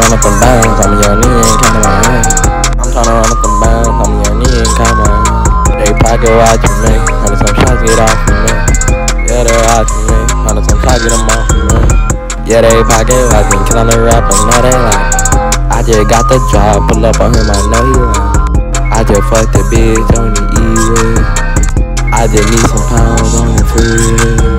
run up and down, tell me your knee ain't counting my hand. I'm tryna run up and down, tell me your knee ain't counting my hand. They pocket watching me, 100 some shots get off of me. Yeah, they watching me, 100 some shots get them off of me. Yeah, they pocket watching, kill on the rap and know they like. I just got the job, pull up on him, I know he right. I just fucked the bitch on the E-way. I just need some pounds on the freeway.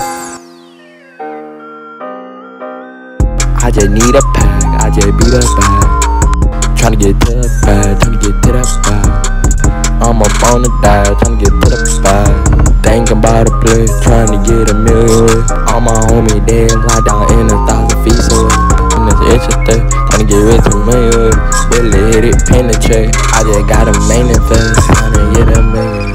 I just need a pack, I just beat a bag. Tryna get to the bag, tryna get to the bag. I'm up on the dial, tryna get to the bag. Thinking about a place, tryna get a million. All my homies dead, lie down in 1,000 feet, so in this interesting. Tryna get rich to million. Really hit it, penetrate. I just got a main invest, tryna get a million.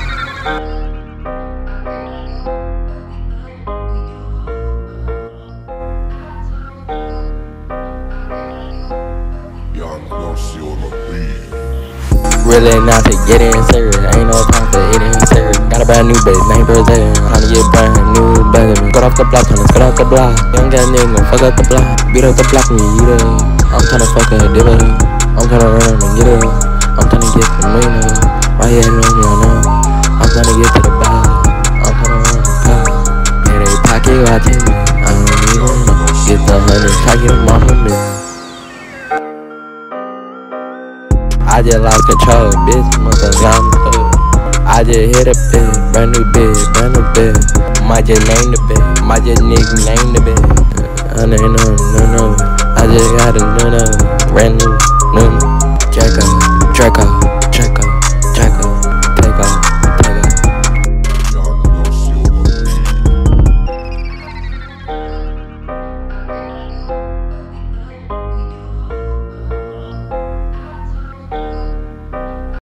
Really not to get in serious, ain't no time for it in serious. Got a brand new bitch, named Brazilian, tryna get brand new Benjamin. Got off the block, tryna cut off the block. Young got nigga, fuck up the block. Beat up the block, me eat it up. I'm tryna fuck her, dip it up. I'm tryna run and get it up. I'm tryna get the million up. Right here, on me, I know. I'm tryna get to the bag. I'm tryna run the car. Yeah, they pocket watching me, I don't even know. Get the 100, try get them off of me. I just lost control, bitch, motherfucker, I'm a thug. I just hit a bitch, brand new bitch. Might just name the bitch, might just nickname the bitch. I ain't no. I just got a no, brand new, Jack up.